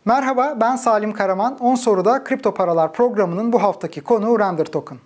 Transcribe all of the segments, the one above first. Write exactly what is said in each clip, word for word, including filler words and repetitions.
Merhaba, ben Salim Karaman. on soruda Kripto Paralar programının bu haftaki konuğu Render Token.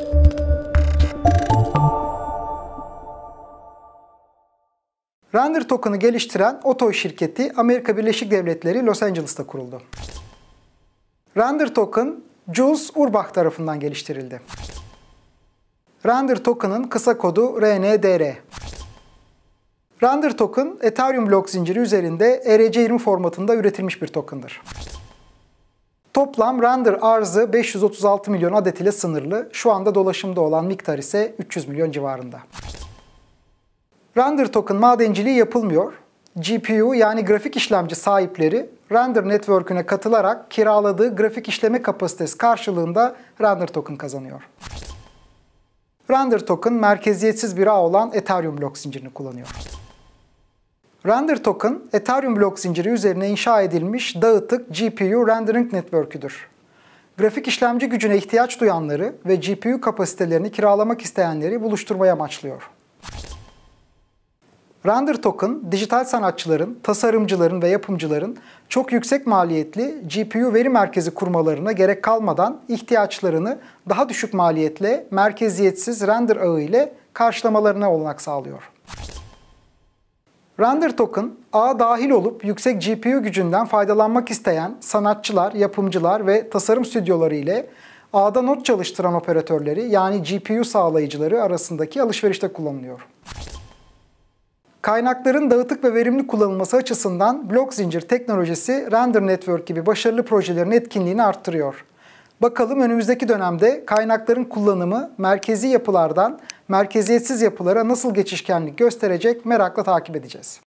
Render Token'ı geliştiren Otoy şirketi Amerika Birleşik Devletleri Los Angeles'ta kuruldu. Render Token, Jules Urbach tarafından geliştirildi. Render Token'ın kısa kodu R N D R. Render Token, Ethereum blok zinciri üzerinde E R C yirmi formatında üretilmiş bir token'dır. Toplam render arzı beş yüz otuz altı milyon adet ile sınırlı, şu anda dolaşımda olan miktar ise üç yüz milyon civarında. Render Token madenciliği yapılmıyor. G P U yani grafik işlemci sahipleri Render Network'üne katılarak kiraladığı grafik işleme kapasitesi karşılığında Render Token kazanıyor. Render Token merkeziyetsiz bir ağ olan Ethereum blok zincirini kullanıyor. Render Token, Ethereum blok zinciri üzerine inşa edilmiş dağıtık G P U Rendering Network'üdür. Grafik işlemci gücüne ihtiyaç duyanları ve G P U kapasitelerini kiralamak isteyenleri buluşturmaya amaçlıyor. Render Token, dijital sanatçıların, tasarımcıların ve yapımcıların çok yüksek maliyetli G P U veri merkezi kurmalarına gerek kalmadan ihtiyaçlarını daha düşük maliyetle merkeziyetsiz render ağı ile karşılamalarına olanak sağlıyor. Render Token, ağa dahil olup yüksek G P U gücünden faydalanmak isteyen sanatçılar, yapımcılar ve tasarım stüdyoları ile ağda not çalıştıran operatörleri yani G P U sağlayıcıları arasındaki alışverişte kullanılıyor. Kaynakların dağıtık ve verimli kullanılması açısından blok zincir teknolojisi Render Network gibi başarılı projelerin etkinliğini arttırıyor. Bakalım önümüzdeki dönemde kaynakların kullanımı merkezi yapılardan merkeziyetsiz yapılara nasıl geçişkenlik gösterecek, merakla takip edeceğiz.